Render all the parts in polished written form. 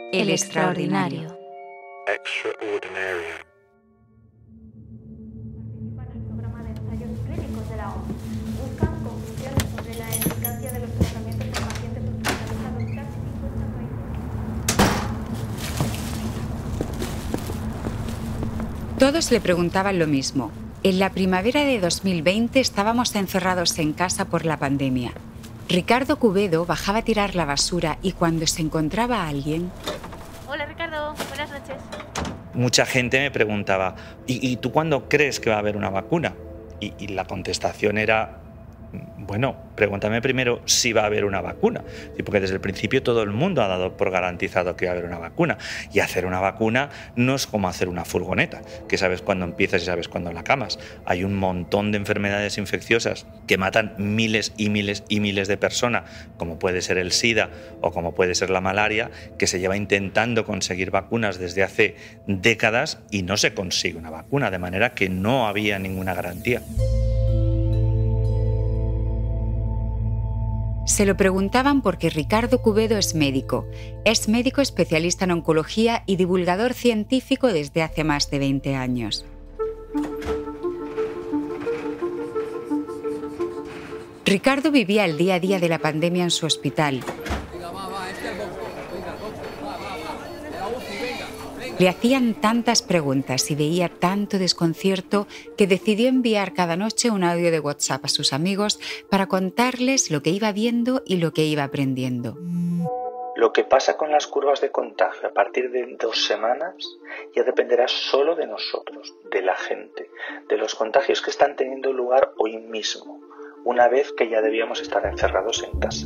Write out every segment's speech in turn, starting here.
El extraordinario. Extraordinarium. Participan en el programa de ensayos clínicos de la OMS. Buscan conclusiones sobre la eficacia de los tratamientos en pacientes hospitalizados casi 50 países. Todos le preguntaban lo mismo. En la primavera de 2020 estábamos encerrados en casa por la pandemia. Ricardo Cubedo bajaba a tirar la basura y cuando se encontraba a alguien... Hola Ricardo, buenas noches. Mucha gente me preguntaba, ¿y tú cuándo crees que va a haber una vacuna? Y la contestación era, bueno, pregúntame primero si va a haber una vacuna. Porque desde el principio todo el mundo ha dado por garantizado que va a haber una vacuna. Y hacer una vacuna no es como hacer una furgoneta, que sabes cuándo empiezas y sabes cuándo la acabas. Hay un montón de enfermedades infecciosas que matan miles y miles y miles de personas, como puede ser el SIDA o como puede ser la malaria, que se lleva intentando conseguir vacunas desde hace décadas y no se consigue una vacuna, de manera que no había ninguna garantía. Se lo preguntaban porque Ricardo Cubedo es médico especialista en oncología y divulgador científico desde hace más de 20 años. Ricardo vivía el día a día de la pandemia en su hospital. Le hacían tantas preguntas y veía tanto desconcierto que decidió enviar cada noche un audio de WhatsApp a sus amigos para contarles lo que iba viendo y lo que iba aprendiendo. Lo que pasa con las curvas de contagio a partir de 2 semanas ya dependerá solo de nosotros, de la gente, de los contagios que están teniendo lugar hoy mismo, una vez que ya debíamos estar encerrados en casa.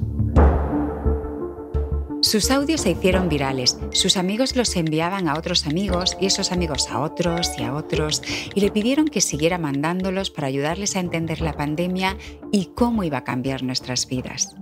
Sus audios se hicieron virales, sus amigos los enviaban a otros amigos y esos amigos a otros y a otros y le pidieron que siguiera mandándolos para ayudarles a entender la pandemia y cómo iba a cambiar nuestras vidas.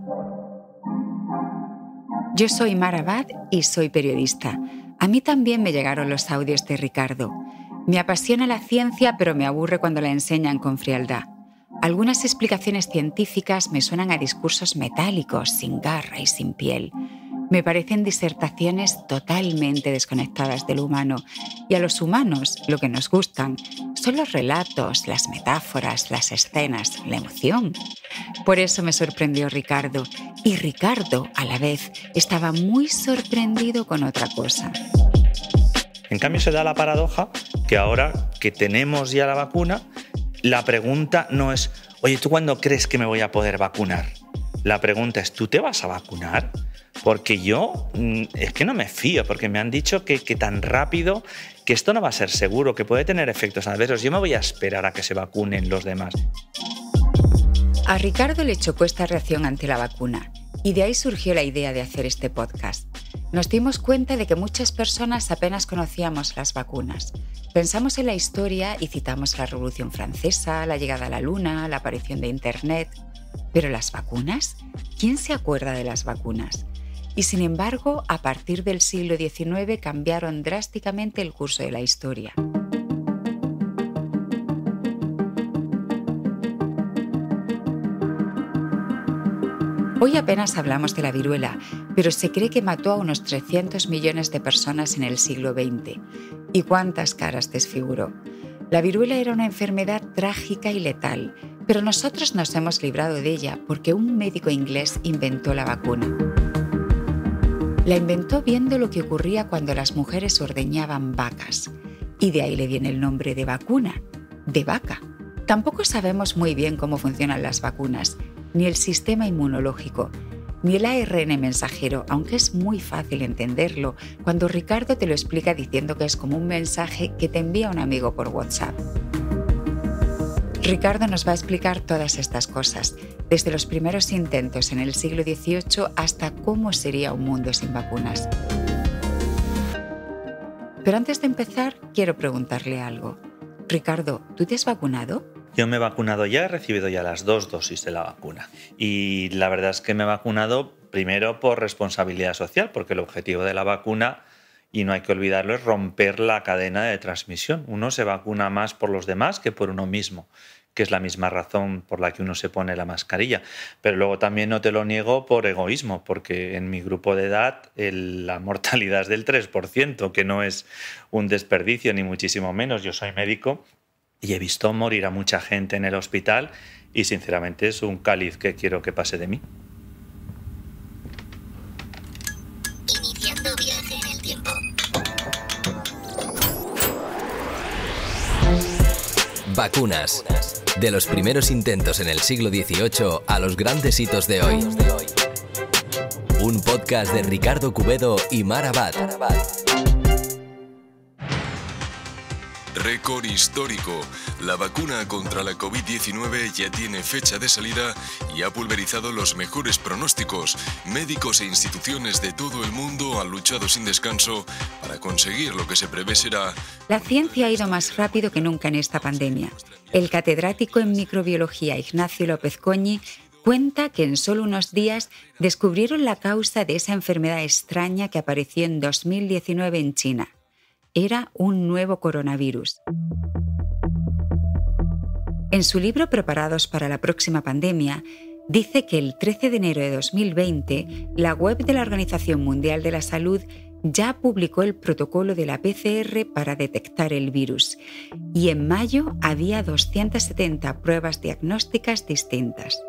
Yo soy Mara Abad y soy periodista. A mí también me llegaron los audios de Ricardo. Me apasiona la ciencia, pero me aburre cuando la enseñan con frialdad. Algunas explicaciones científicas me suenan a discursos metálicos, sin garra y sin piel. Me parecen disertaciones totalmente desconectadas del humano. Y a los humanos lo que nos gustan son los relatos, las metáforas, las escenas, la emoción. Por eso me sorprendió Ricardo. Y Ricardo, a la vez, estaba muy sorprendido con otra cosa. En cambio se da la paradoja que ahora que tenemos ya la vacuna, la pregunta no es, oye, ¿tú cuándo crees que me voy a poder vacunar? La pregunta es, ¿tú te vas a vacunar? Porque yo es que no me fío, porque me han dicho que tan rápido, que esto no va a ser seguro, que puede tener efectos adversos. Yo me voy a esperar a que se vacunen los demás. A Ricardo le chocó esta reacción ante la vacuna y de ahí surgió la idea de hacer este podcast. Nos dimos cuenta de que muchas personas apenas conocíamos las vacunas. Pensamos en la historia y citamos la Revolución Francesa, la llegada a la Luna, la aparición de Internet. ¿Pero las vacunas? ¿Quién se acuerda de las vacunas? Y sin embargo, a partir del siglo XIX cambiaron drásticamente el curso de la historia. Hoy apenas hablamos de la viruela, pero se cree que mató a unos 300 millones de personas en el siglo XX. ¿Y cuántas caras desfiguró? La viruela era una enfermedad trágica y letal, pero nosotros nos hemos librado de ella porque un médico inglés inventó la vacuna. La inventó viendo lo que ocurría cuando las mujeres ordeñaban vacas, y de ahí le viene el nombre de vacuna, de vaca. Tampoco sabemos muy bien cómo funcionan las vacunas, ni el sistema inmunológico, ni el ARN mensajero, aunque es muy fácil entenderlo cuando Ricardo te lo explica diciendo que es como un mensaje que te envía un amigo por WhatsApp. Ricardo nos va a explicar todas estas cosas, desde los primeros intentos en el siglo XVIII hasta cómo sería un mundo sin vacunas. Pero antes de empezar, quiero preguntarle algo. Ricardo, ¿tú te has vacunado? Yo me he vacunado ya, he recibido ya las 2 dosis de la vacuna. Y la verdad es que me he vacunado primero por responsabilidad social, porque el objetivo de la vacuna, y no hay que olvidarlo, es romper la cadena de transmisión. Uno se vacuna más por los demás que por uno mismo. que es la misma razón por la que uno se pone la mascarilla. Pero luego también no te lo niego por egoísmo, porque en mi grupo de edad la mortalidad es del 3%, que no es un desperdicio ni muchísimo menos. Yo soy médico y he visto morir a mucha gente en el hospital y sinceramente es un cáliz que quiero que pase de mí. Iniciando viaje en el tiempo. Vacunas. De los primeros intentos en el siglo XVIII a los grandes hitos de hoy. Un podcast de Ricardo Cubedo y Mar Abad. Récord histórico. La vacuna contra la COVID-19 ya tiene fecha de salida y ha pulverizado los mejores pronósticos. Médicos e instituciones de todo el mundo han luchado sin descanso para conseguir lo que se prevé será... La ciencia ha ido más rápido que nunca en esta pandemia. El catedrático en microbiología Ignacio López Coñi cuenta que en solo unos días descubrieron la causa de esa enfermedad extraña que apareció en 2019 en China. Era un nuevo coronavirus. En su libro Preparados para la próxima pandemia, dice que el 13 de enero de 2020, la web de la Organización Mundial de la Salud ya publicó el protocolo de la PCR para detectar el virus, y en mayo había 270 pruebas diagnósticas distintas.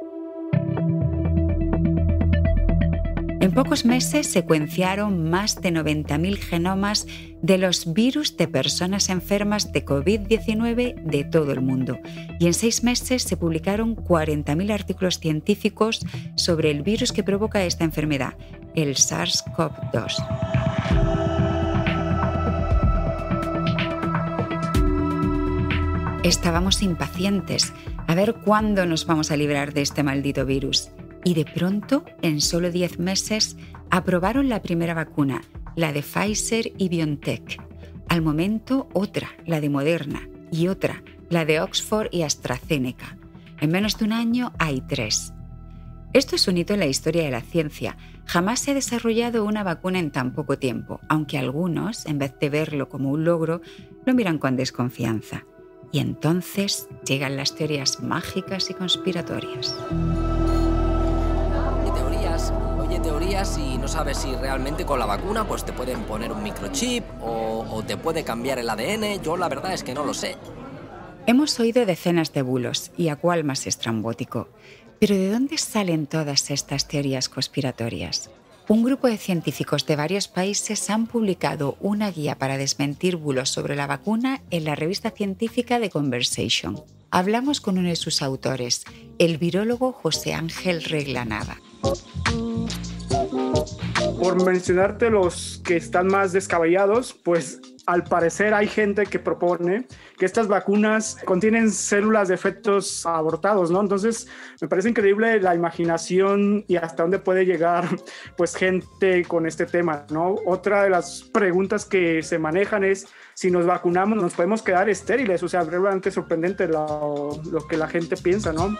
En pocos meses secuenciaron más de 90.000 genomas de los virus de personas enfermas de COVID-19 de todo el mundo. Y en 6 meses se publicaron 40.000 artículos científicos sobre el virus que provoca esta enfermedad, el SARS-CoV-2. Estábamos impacientes a ver cuándo nos vamos a librar de este maldito virus. Y de pronto, en solo 10 meses, aprobaron la primera vacuna, la de Pfizer y BioNTech. Al momento, otra, la de Moderna, y otra, la de Oxford y AstraZeneca. En menos de un año hay 3. Esto es un hito en la historia de la ciencia. Jamás se ha desarrollado una vacuna en tan poco tiempo, aunque algunos, en vez de verlo como un logro, lo miran con desconfianza. Y entonces llegan las teorías mágicas y conspiratorias. Teorías y no sabes si realmente con la vacuna pues te pueden poner un microchip o te puede cambiar el ADN. Yo la verdad es que no lo sé. Hemos oído decenas de bulos y a cuál más estrambótico. Pero ¿de dónde salen todas estas teorías conspiratorias? Un grupo de científicos de varios países han publicado una guía para desmentir bulos sobre la vacuna en la revista científica The Conversation. Hablamos con uno de sus autores, el virólogo José Ángel Reglanada. Por mencionarte los que están más descabellados, pues al parecer hay gente que propone que estas vacunas contienen células de fetos abortados, ¿no? Entonces me parece increíble la imaginación y hasta dónde puede llegar pues gente con este tema, ¿no? Otra de las preguntas que se manejan es si nos vacunamos nos podemos quedar estériles, o sea, realmente sorprendente lo que la gente piensa, ¿no?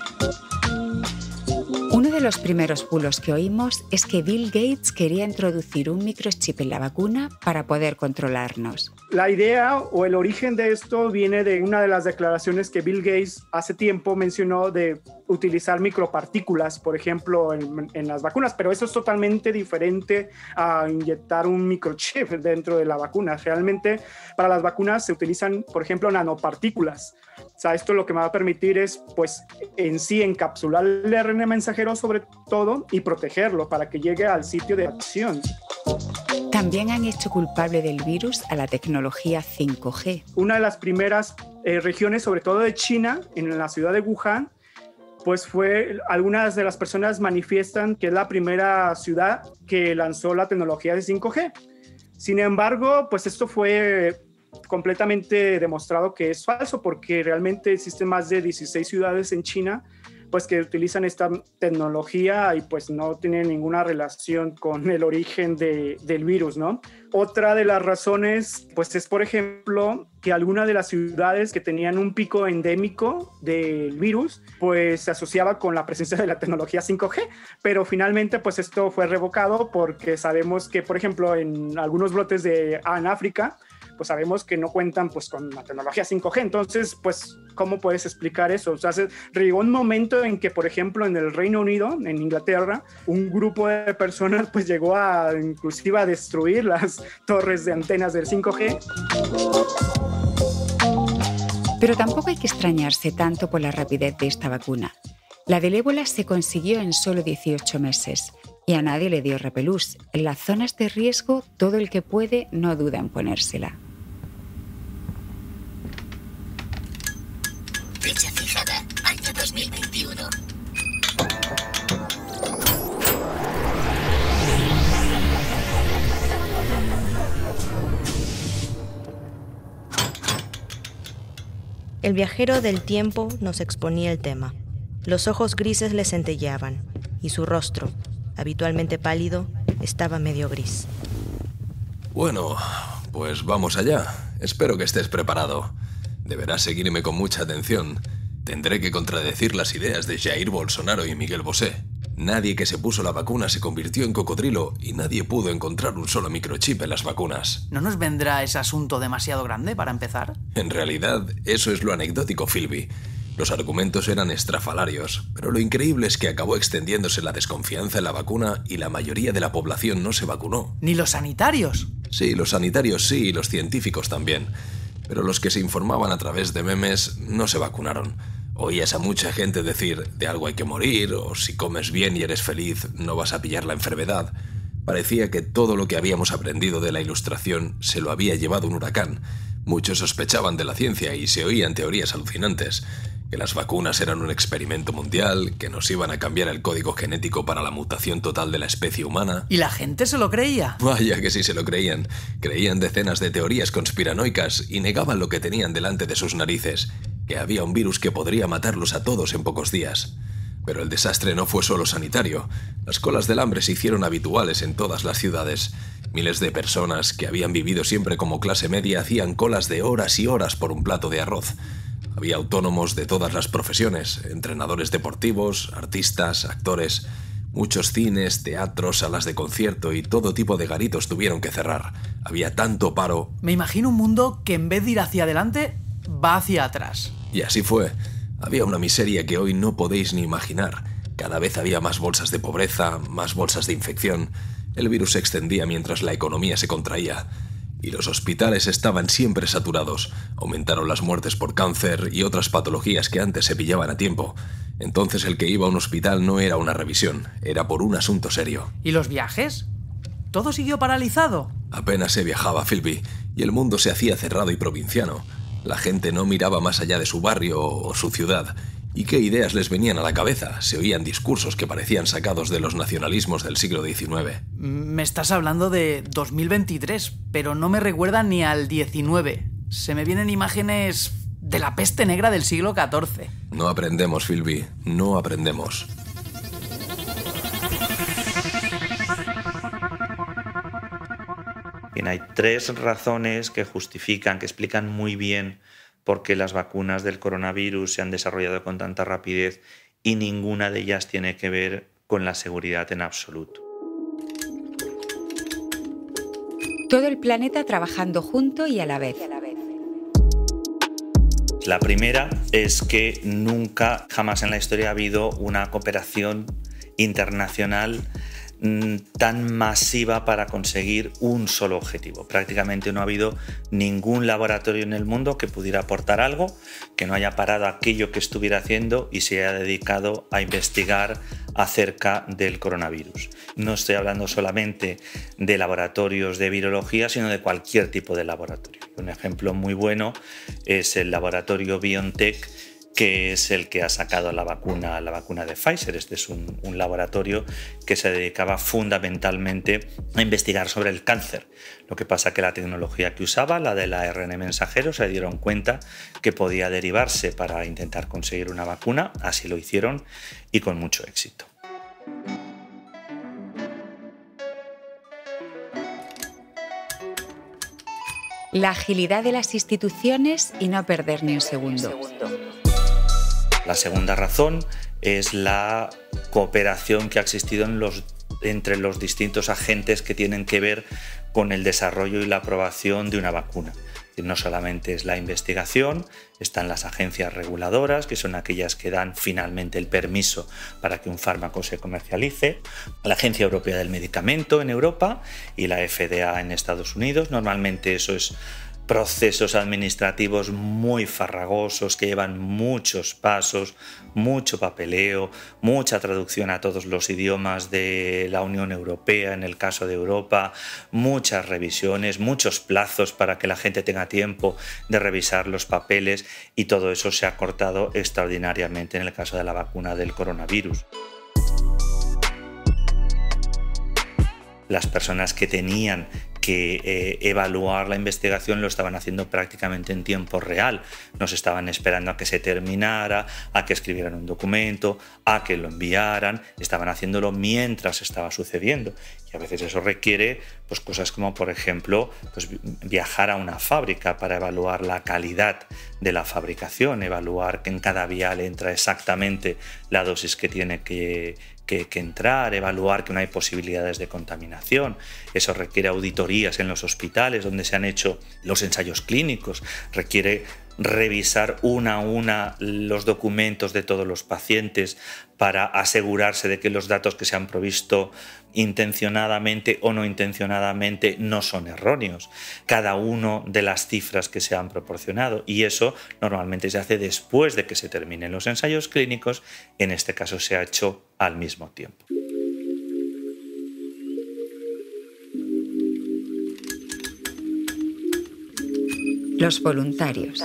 Uno de los primeros bulos que oímos es que Bill Gates quería introducir un microchip en la vacuna para poder controlarnos. La idea o el origen de esto viene de una de las declaraciones que Bill Gates hace tiempo mencionó de utilizar micropartículas, por ejemplo, en las vacunas, pero eso es totalmente diferente a inyectar un microchip dentro de la vacuna. Realmente para las vacunas se utilizan, por ejemplo, nanopartículas. O sea, esto lo que me va a permitir es, pues, en sí encapsular el ARN mensajero sobre todo y protegerlo para que llegue al sitio de acción. También han hecho culpable del virus a la tecnología 5G. Una de las primeras regiones, sobre todo de China, en la ciudad de Wuhan, pues algunas de las personas manifiestan que es la primera ciudad que lanzó la tecnología de 5G. Sin embargo, pues esto fue completamente demostrado que es falso porque realmente existen más de 16 ciudades en China pues que utilizan esta tecnología y pues no tienen ninguna relación con el origen del virus, ¿no? Otra de las razones pues es, por ejemplo, que algunas de las ciudades que tenían un pico endémico del virus pues se asociaba con la presencia de la tecnología 5G, pero finalmente pues esto fue revocado porque sabemos que, por ejemplo, en algunos brotes en África pues sabemos que no cuentan pues con la tecnología 5G. Entonces, pues, ¿cómo puedes explicar eso? O sea, llegó un momento en que, por ejemplo, en el Reino Unido, en Inglaterra, un grupo de personas pues llegó inclusive a destruir las torres de antenas del 5G. Pero tampoco hay que extrañarse tanto por la rapidez de esta vacuna. La del ébola se consiguió en solo 18 meses y a nadie le dio repelús. En las zonas de riesgo, todo el que puede no duda en ponérsela. Fecha fijada, año 2021. El viajero del tiempo nos exponía el tema. Los ojos grises le centelleaban y su rostro, habitualmente pálido, estaba medio gris. Bueno, pues vamos allá. Espero que estés preparado. Deberás seguirme con mucha atención. Tendré que contradecir las ideas de Jair Bolsonaro y Miguel Bosé. Nadie que se puso la vacuna se convirtió en cocodrilo y nadie pudo encontrar un solo microchip en las vacunas. ¿No nos vendrá ese asunto demasiado grande para empezar? En realidad, eso es lo anecdótico, Philby. Los argumentos eran estrafalarios, pero lo increíble es que acabó extendiéndose la desconfianza en la vacuna y la mayoría de la población no se vacunó. ¿Ni los sanitarios? Sí, los sanitarios sí y los científicos también. Pero los que se informaban a través de memes no se vacunaron. Oías a mucha gente decir, de algo hay que morir, o si comes bien y eres feliz, no vas a pillar la enfermedad. Parecía que todo lo que habíamos aprendido de la Ilustración se lo había llevado un huracán. Muchos sospechaban de la ciencia y se oían teorías alucinantes. Que las vacunas eran un experimento mundial, que nos iban a cambiar el código genético para la mutación total de la especie humana. ¿Y la gente se lo creía? Vaya que sí se lo creían. Creían decenas de teorías conspiranoicas y negaban lo que tenían delante de sus narices, que había un virus que podría matarlos a todos en pocos días. Pero el desastre no fue solo sanitario. Las colas del hambre se hicieron habituales en todas las ciudades. Miles de personas que habían vivido siempre como clase media hacían colas de horas y horas por un plato de arroz. Había autónomos de todas las profesiones, entrenadores deportivos, artistas, actores. Muchos cines, teatros, salas de concierto y todo tipo de garitos tuvieron que cerrar. Había tanto paro. Me imagino un mundo que en vez de ir hacia adelante, va hacia atrás. Y así fue. Había una miseria que hoy no podéis ni imaginar. Cada vez había más bolsas de pobreza, más bolsas de infección. El virus se extendía mientras la economía se contraía. Y los hospitales estaban siempre saturados. Aumentaron las muertes por cáncer y otras patologías que antes se pillaban a tiempo. Entonces el que iba a un hospital no era una revisión, era por un asunto serio. ¿Y los viajes? ¿Todo siguió paralizado? Apenas se viajaba, Philby, y el mundo se hacía cerrado y provinciano. La gente no miraba más allá de su barrio o su ciudad. ¿Y qué ideas les venían a la cabeza? Se oían discursos que parecían sacados de los nacionalismos del siglo XIX. Me estás hablando de 2023, pero no me recuerda ni al 19. Se me vienen imágenes de la peste negra del siglo XIV. No aprendemos, Philby, no aprendemos. Bien, hay 3 razones que justifican, que explican muy bien por qué las vacunas del coronavirus se han desarrollado con tanta rapidez y ninguna de ellas tiene que ver con la seguridad en absoluto. Todo el planeta trabajando junto y a la vez. La primera es que nunca, jamás en la historia ha habido una cooperación internacional tan masiva para conseguir un solo objetivo. Prácticamente no ha habido ningún laboratorio en el mundo que pudiera aportar algo, que no haya parado aquello que estuviera haciendo y se haya dedicado a investigar acerca del coronavirus. No estoy hablando solamente de laboratorios de virología, sino de cualquier tipo de laboratorio. Un ejemplo muy bueno es el laboratorio BioNTech, que es el que ha sacado la vacuna de Pfizer. Este es un laboratorio que se dedicaba fundamentalmente a investigar sobre el cáncer. Lo que pasa que la tecnología que usaba, la del ARN mensajero, se dieron cuenta que podía derivarse para intentar conseguir una vacuna. Así lo hicieron y con mucho éxito. La agilidad de las instituciones y no perder ni un segundo. La segunda razón es la cooperación que ha existido en los entre los distintos agentes que tienen que ver con el desarrollo y la aprobación de una vacuna. No solamente es la investigación, están las agencias reguladoras, que son aquellas que dan finalmente el permiso para que un fármaco se comercialice, la Agencia Europea del Medicamento en Europa y la FDA en Estados Unidos. Normalmente eso es procesos administrativos muy farragosos que llevan muchos pasos, mucho papeleo, mucha traducción a todos los idiomas de la Unión Europea, en el caso de Europa, muchas revisiones, muchos plazos para que la gente tenga tiempo de revisar los papeles, y todo eso se ha cortado extraordinariamente en el caso de la vacuna del coronavirus. Las personas que tenían que evaluar la investigación lo estaban haciendo prácticamente en tiempo real. Nos estaban esperando a que se terminara, a que escribieran un documento, a que lo enviaran. Estaban haciéndolo mientras estaba sucediendo. Y a veces eso requiere pues, cosas como, por ejemplo, pues, viajar a una fábrica para evaluar la calidad de la fabricación, evaluar que en cada vial entra exactamente la dosis que tiene que entrar, evaluar que no hay posibilidades de contaminación. Eso requiere auditorías en los hospitales donde se han hecho los ensayos clínicos, requiere revisar una a una los documentos de todos los pacientes para asegurarse de que los datos que se han provisto intencionadamente o no intencionadamente no son erróneos, cada una de las cifras que se han proporcionado, y eso normalmente se hace después de que se terminen los ensayos clínicos. En este caso se ha hecho al mismo tiempo. Los voluntarios.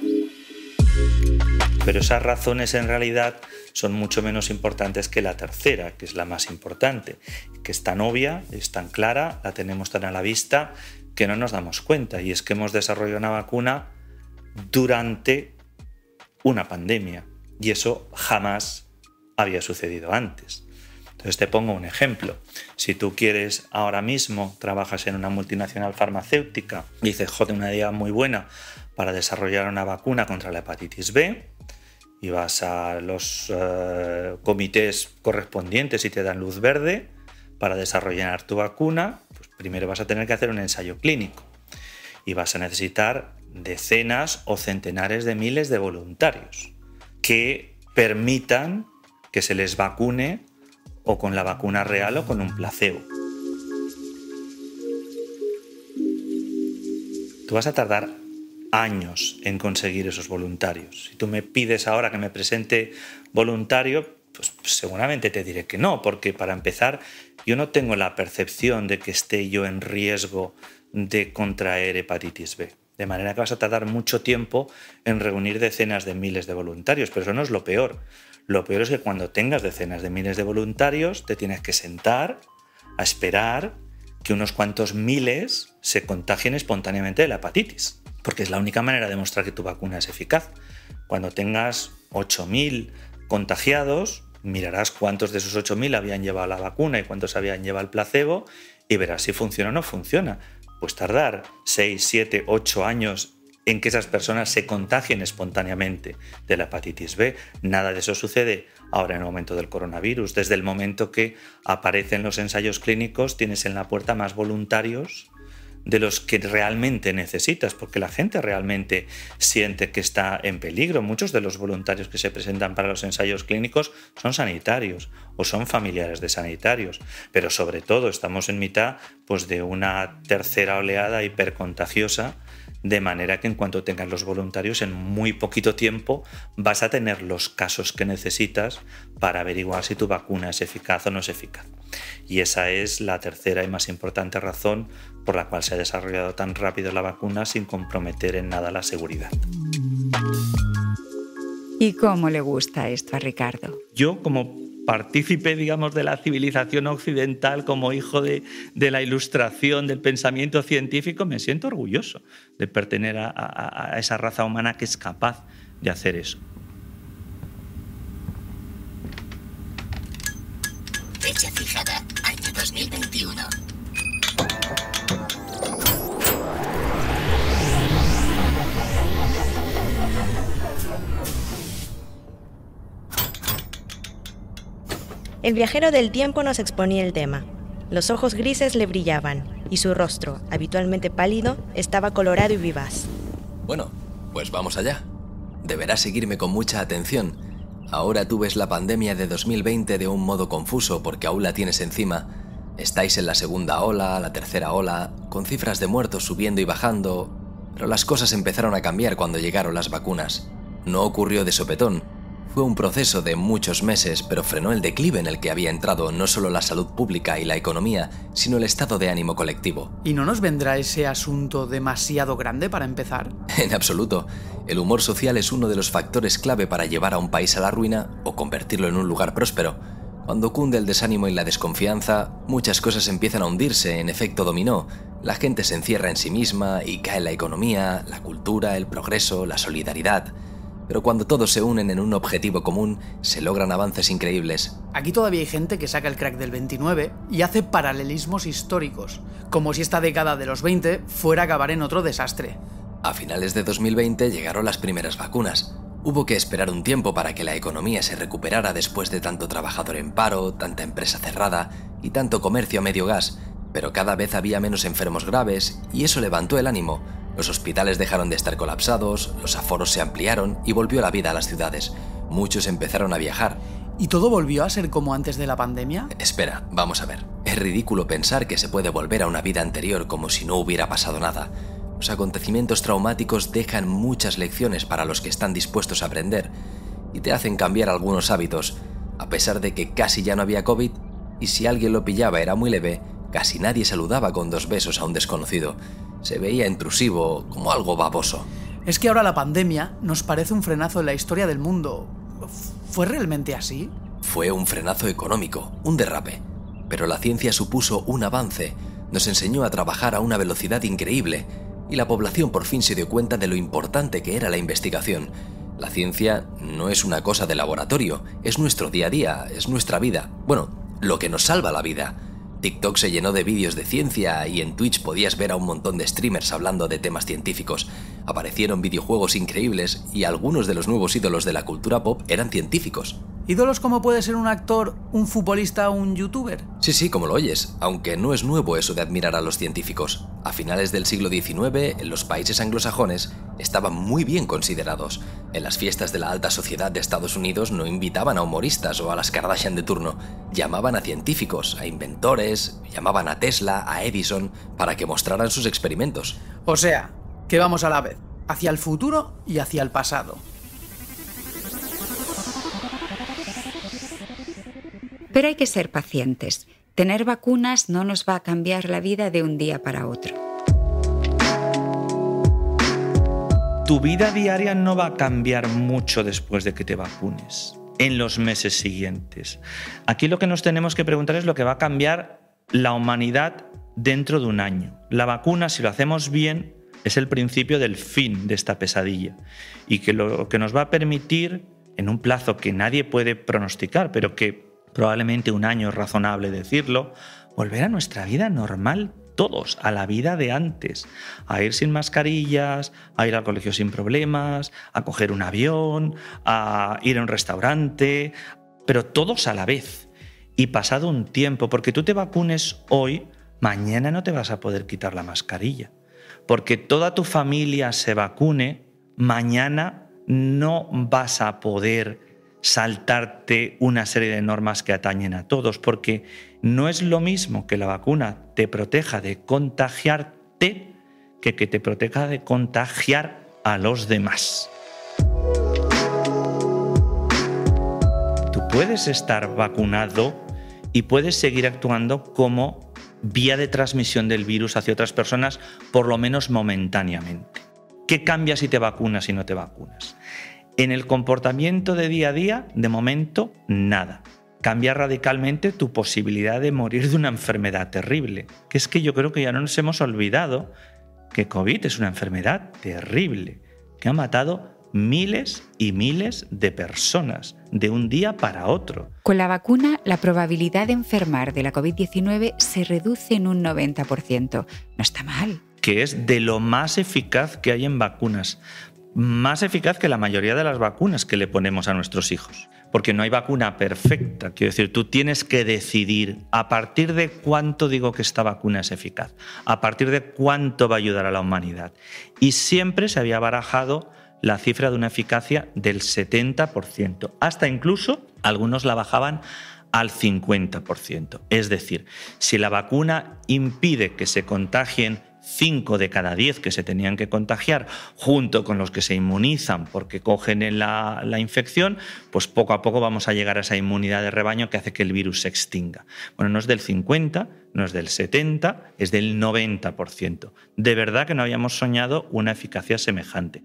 Pero esas razones en realidad son mucho menos importantes que la tercera, que es la más importante, que es tan obvia, es tan clara, la tenemos tan a la vista que no nos damos cuenta, y es que hemos desarrollado una vacuna durante una pandemia, y eso jamás había sucedido antes. Entonces te pongo un ejemplo. Si tú quieres ahora mismo, trabajas en una multinacional farmacéutica y dices, joder, una idea muy buena para desarrollar una vacuna contra la hepatitis B, y vas a los comités correspondientes y te dan luz verde para desarrollar tu vacuna, pues primero vas a tener que hacer un ensayo clínico y vas a necesitar decenas o centenares de miles de voluntarios que permitan que se les vacune o con la vacuna real o con un placebo. Tú vas a tardar años en conseguir esos voluntarios. Si tú me pides ahora que me presente voluntario, pues seguramente te diré que no, porque para empezar yo no tengo la percepción de que esté yo en riesgo de contraer hepatitis B. De manera que vas a tardar mucho tiempo en reunir decenas de miles de voluntarios, pero eso no es lo peor. Lo peor es que cuando tengas decenas de miles de voluntarios te tienes que sentar a esperar que unos cuantos miles se contagien espontáneamente de la hepatitis, porque es la única manera de demostrar que tu vacuna es eficaz. Cuando tengas 8.000 contagiados, mirarás cuántos de esos 8.000 habían llevado la vacuna y cuántos habían llevado el placebo y verás si funciona o no funciona. Pues tardar 6, 7, 8 años en que esas personas se contagien espontáneamente de la hepatitis B. Nada de eso sucede ahora en el momento del coronavirus. Desde el momento que aparecen los ensayos clínicos, tienes en la puerta más voluntarios de los que realmente necesitas, porque la gente realmente siente que está en peligro. Muchos de los voluntarios que se presentan para los ensayos clínicos son sanitarios o son familiares de sanitarios, pero sobre todo estamos en mitad pues, de una tercera oleada hipercontagiosa, de manera que en cuanto tengas los voluntarios, en muy poquito tiempo vas a tener los casos que necesitas para averiguar si tu vacuna es eficaz o no es eficaz. Y esa es la tercera y más importante razón por la cual se ha desarrollado tan rápido la vacuna sin comprometer en nada la seguridad. ¿Y cómo le gusta esto a Ricardo? Yo, como partícipe, digamos, de la civilización occidental, como hijo de la ilustración, del pensamiento científico, me siento orgulloso de pertenecer a esa raza humana que es capaz de hacer eso. Fecha fijada, año 2021. El viajero del tiempo nos exponía el tema. Los ojos grises le brillaban y su rostro, habitualmente pálido, estaba colorado y vivaz. Bueno, pues vamos allá. Deberás seguirme con mucha atención. Ahora tú ves la pandemia de 2020 de un modo confuso porque aún la tienes encima. Estáis en la segunda ola, la tercera ola, con cifras de muertos subiendo y bajando, pero las cosas empezaron a cambiar cuando llegaron las vacunas. No ocurrió de sopetón. Fue un proceso de muchos meses, pero frenó el declive en el que había entrado no solo la salud pública y la economía, sino el estado de ánimo colectivo. ¿Y no nos vendrá ese asunto demasiado grande para empezar? En absoluto. El humor social es uno de los factores clave para llevar a un país a la ruina o convertirlo en un lugar próspero. Cuando cunde el desánimo y la desconfianza, muchas cosas empiezan a hundirse en efecto dominó. La gente se encierra en sí misma y cae la economía, la cultura, el progreso, la solidaridad. Pero cuando todos se unen en un objetivo común, se logran avances increíbles. Aquí todavía hay gente que saca el crack del 29 y hace paralelismos históricos, como si esta década de los 20 fuera a acabar en otro desastre. A finales de 2020 llegaron las primeras vacunas. Hubo que esperar un tiempo para que la economía se recuperara después de tanto trabajador en paro, tanta empresa cerrada y tanto comercio a medio gas, pero cada vez había menos enfermos graves y eso levantó el ánimo. Los hospitales dejaron de estar colapsados, los aforos se ampliaron y volvió la vida a las ciudades. Muchos empezaron a viajar. ¿Y todo volvió a ser como antes de la pandemia? Espera, vamos a ver. Es ridículo pensar que se puede volver a una vida anterior como si no hubiera pasado nada. Los acontecimientos traumáticos dejan muchas lecciones para los que están dispuestos a aprender y te hacen cambiar algunos hábitos, a pesar de que casi ya no había COVID y si alguien lo pillaba era muy leve, casi nadie saludaba con 2 besos a un desconocido. Se veía intrusivo, como algo baboso. Es que ahora la pandemia nos parece un frenazo en la historia del mundo. ¿Fue realmente así? Fue un frenazo económico, un derrape. Pero la ciencia supuso un avance, nos enseñó a trabajar a una velocidad increíble y la población por fin se dio cuenta de lo importante que era la investigación. La ciencia no es una cosa de laboratorio, es nuestro día a día, es nuestra vida. Bueno, lo que nos salva la vida. TikTok se llenó de vídeos de ciencia y en Twitch podías ver a un montón de streamers hablando de temas científicos. Aparecieron videojuegos increíbles y algunos de los nuevos ídolos de la cultura pop eran científicos. ¿Ídolos como puede ser un actor, un futbolista o un youtuber? Sí, como lo oyes, aunque no es nuevo eso de admirar a los científicos. A finales del siglo XIX, en los países anglosajones, estaban muy bien considerados. En las fiestas de la alta sociedad de Estados Unidos no invitaban a humoristas o a las Kardashian de turno. Llamaban a científicos, a inventores, llamaban a Tesla, a Edison, para que mostraran sus experimentos. O sea, que vamos a la vez, hacia el futuro y hacia el pasado. Pero hay que ser pacientes. Tener vacunas no nos va a cambiar la vida de un día para otro. Tu vida diaria no va a cambiar mucho después de que te vacunes, en los meses siguientes. Aquí lo que nos tenemos que preguntar es lo que va a cambiar la humanidad dentro de un año. La vacuna, si lo hacemos bien, es el principio del fin de esta pesadilla y que lo que nos va a permitir, en un plazo que nadie puede pronosticar, pero que probablemente un año es razonable decirlo, volver a nuestra vida normal todos, a la vida de antes, a ir sin mascarillas, a ir al colegio sin problemas, a coger un avión, a ir a un restaurante, pero todos a la vez. Y pasado un tiempo, porque tú te vacunes hoy, mañana no te vas a poder quitar la mascarilla. Porque toda tu familia se vacune, mañana no vas a poder saltarte una serie de normas que atañen a todos, porque no es lo mismo que la vacuna te proteja de contagiarte que te proteja de contagiar a los demás. Tú puedes estar vacunado y puedes seguir actuando como vía de transmisión del virus hacia otras personas, por lo menos momentáneamente. ¿Qué cambia si te vacunas y no te vacunas? En el comportamiento de día a día, de momento, nada. Cambia radicalmente tu posibilidad de morir de una enfermedad terrible. Que es que yo creo que ya no nos hemos olvidado que COVID es una enfermedad terrible, que ha matado miles y miles de personas de un día para otro. Con la vacuna, la probabilidad de enfermar de la COVID-19 se reduce en un 90%. No está mal. Que es de lo más eficaz que hay en vacunas. Más eficaz que la mayoría de las vacunas que le ponemos a nuestros hijos. porque no hay vacuna perfecta. Quiero decir, tú tienes que decidir a partir de cuánto digo que esta vacuna es eficaz, a partir de cuánto va a ayudar a la humanidad. Y siempre se había barajado la cifra de una eficacia del 70%, hasta incluso algunos la bajaban al 50%. Es decir, si la vacuna impide que se contagien 5 de cada 10 que se tenían que contagiar, junto con los que se inmunizan porque cogen la infección, pues poco a poco vamos a llegar a esa inmunidad de rebaño que hace que el virus se extinga. Bueno, no es del 50, no es del 70, es del 90%. De verdad que no habíamos soñado una eficacia semejante.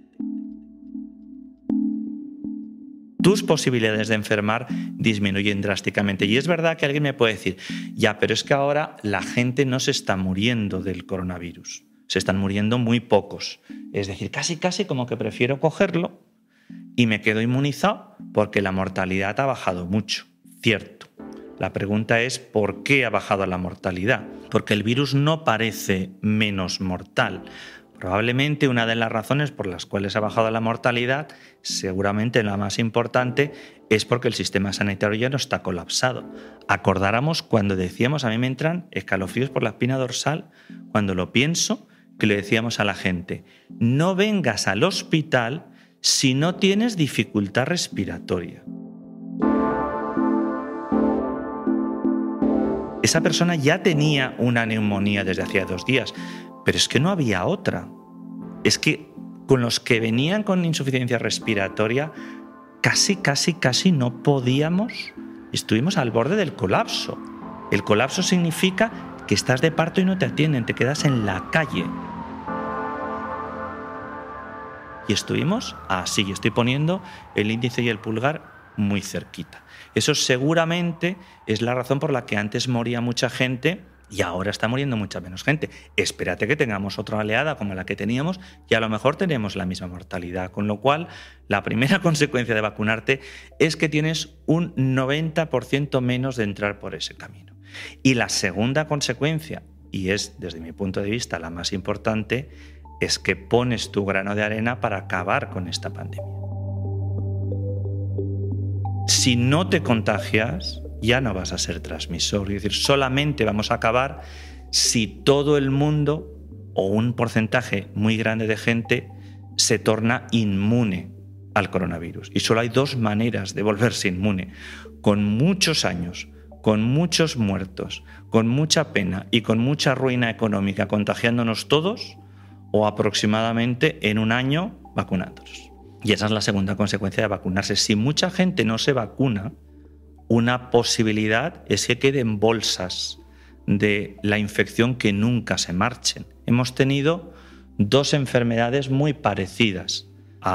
Tus posibilidades de enfermar disminuyen drásticamente. Y es verdad que alguien me puede decir, ya, pero es que ahora la gente no se está muriendo del coronavirus, se están muriendo muy pocos. Es decir, casi como que prefiero cogerlo y me quedo inmunizado porque la mortalidad ha bajado mucho. Cierto. La pregunta es, ¿por qué ha bajado la mortalidad? Porque el virus no parece menos mortal. Probablemente una de las razones por las cuales ha bajado la mortalidad, seguramente la más importante, es porque el sistema sanitario ya no está colapsado. Acordáramos cuando decíamos, a mí me entran escalofríos por la espina dorsal, cuando lo pienso, que le decíamos a la gente, no vengas al hospital si no tienes dificultad respiratoria. Esa persona ya tenía una neumonía desde hacía 2 días, pero es que no había otra. Es que con los que venían con insuficiencia respiratoria, casi no podíamos. Estuvimos al borde del colapso. El colapso significa que estás de parto y no te atienden, te quedas en la calle. Y estuvimos así, estoy poniendo el índice y el pulgar muy cerquita. Eso seguramente es la razón por la que antes moría mucha gente y ahora está muriendo mucha menos gente. Espérate que tengamos otra oleada como la que teníamos y a lo mejor tenemos la misma mortalidad. Con lo cual, la primera consecuencia de vacunarte es que tienes un 90% menos de entrar por ese camino. Y la segunda consecuencia, y es desde mi punto de vista la más importante, es que pones tu grano de arena para acabar con esta pandemia. Si no te contagias, ya no vas a ser transmisor. Es decir, solamente vamos a acabar si todo el mundo o un porcentaje muy grande de gente se torna inmune al coronavirus. Y solo hay 2 maneras de volverse inmune. Con muchos años, con muchos muertos, con mucha pena y con mucha ruina económica contagiándonos todos, o aproximadamente en 1 año vacunándonos. Y esa es la segunda consecuencia de vacunarse. Si mucha gente no se vacuna, una posibilidad es que queden bolsas de la infección que nunca se marchen. Hemos tenido 2 enfermedades muy parecidas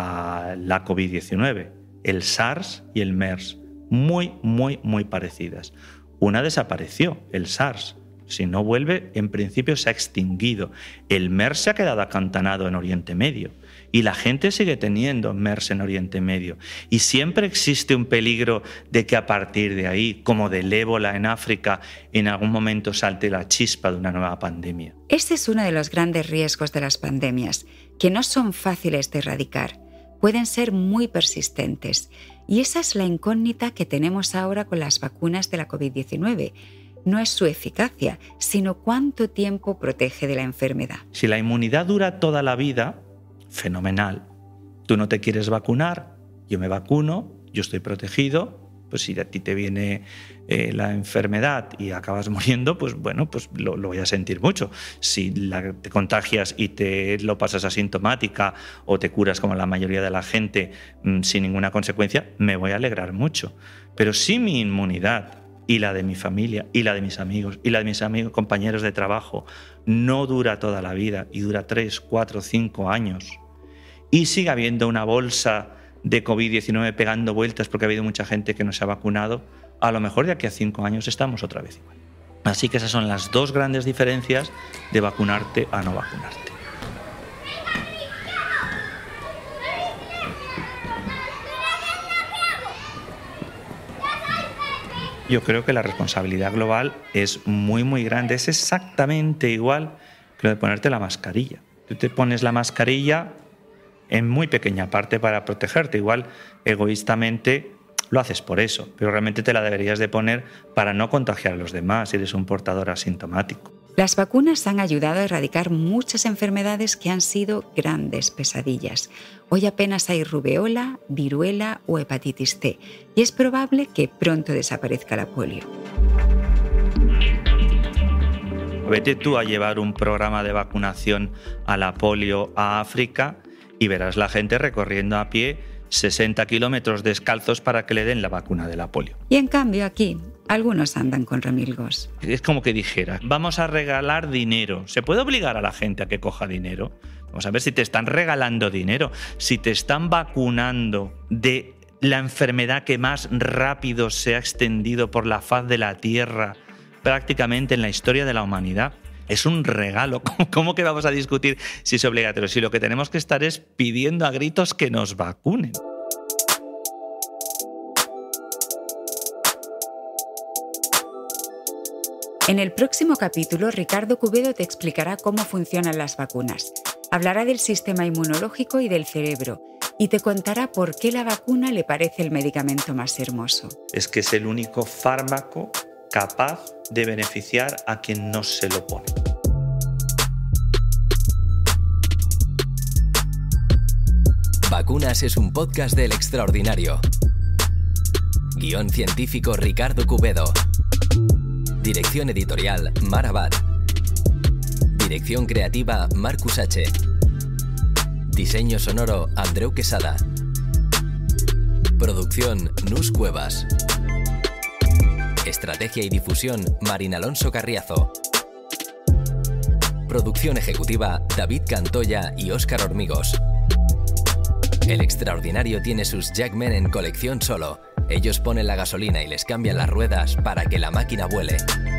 a la COVID-19, el SARS y el MERS, muy parecidas. Una desapareció, el SARS. Si no vuelve, en principio se ha extinguido. El MERS se ha quedado acantonado en Oriente Medio y la gente sigue teniendo MERS en Oriente Medio. Y siempre existe un peligro de que a partir de ahí, como del ébola en África, en algún momento salte la chispa de una nueva pandemia. Este es uno de los grandes riesgos de las pandemias, que no son fáciles de erradicar, pueden ser muy persistentes. Y esa es la incógnita que tenemos ahora con las vacunas de la COVID-19. No es su eficacia, sino cuánto tiempo protege de la enfermedad. Si la inmunidad dura toda la vida, fenomenal. Tú no te quieres vacunar, yo me vacuno, yo estoy protegido, pues si a ti te viene la enfermedad y acabas muriendo, pues bueno, pues lo voy a sentir mucho. Si te contagias y te lo pasas asintomática o te curas como la mayoría de la gente sin ninguna consecuencia, me voy a alegrar mucho. Pero si mi inmunidad y la de mi familia, y la de mis amigos, y la de mis amigos, compañeros de trabajo, no dura toda la vida y dura 3, 4, 5 años, y sigue habiendo una bolsa de COVID-19 pegando vueltas porque ha habido mucha gente que no se ha vacunado, a lo mejor de aquí a 5 años estamos otra vez igual. Así que esas son las 2 grandes diferencias de vacunarte a no vacunarte. Yo creo que la responsabilidad global es muy grande. Es exactamente igual que lo de ponerte la mascarilla. Tú te pones la mascarilla en muy pequeña parte para protegerte. Igual, egoístamente, lo haces por eso, pero realmente te la deberías de poner para no contagiar a los demás si eres un portador asintomático. Las vacunas han ayudado a erradicar muchas enfermedades que han sido grandes pesadillas. Hoy apenas hay rubeola, viruela o hepatitis C y es probable que pronto desaparezca la polio. Vete tú a llevar un programa de vacunación a la polio a África y verás la gente recorriendo a pie 60 kilómetros descalzos para que le den la vacuna de la polio. Y en cambio aquí, algunos andan con remilgos. Es como que dijera, vamos a regalar dinero. ¿Se puede obligar a la gente a que coja dinero? Vamos a ver si te están regalando dinero, si te están vacunando de la enfermedad que más rápido se ha extendido por la faz de la Tierra prácticamente en la historia de la humanidad. Es un regalo. ¿Cómo que vamos a discutir si es obligatorio? Si lo que tenemos que estar es pidiendo a gritos que nos vacunen. En el próximo capítulo, Ricardo Cubedo te explicará cómo funcionan las vacunas. Hablará del sistema inmunológico y del cerebro y te contará por qué la vacuna le parece el medicamento más hermoso. Es que es el único fármaco capaz de beneficiar a quien no se lo pone. Vacunas es un podcast del Extraordinario. Guión científico Ricardo Cubedo. Dirección editorial Mar Abad. Dirección creativa Marcus H. Diseño sonoro Andreu Quesada. Producción Nus Cuevas. Estrategia y difusión Marín Alonso Carriazo. Producción ejecutiva David Cantoya y Óscar Hormigos. El Extraordinario tiene sus Jackmen en colección solo. Ellos ponen la gasolina y les cambian las ruedas para que la máquina vuele.